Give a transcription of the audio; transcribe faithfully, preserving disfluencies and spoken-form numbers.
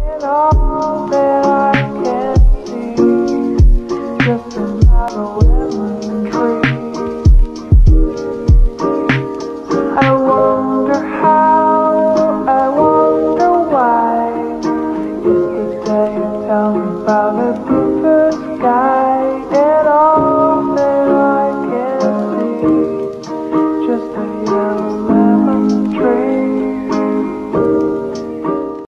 in all that I can see, just another lemon tree. I wonder how, I wonder why. You keep saying, tell me about it.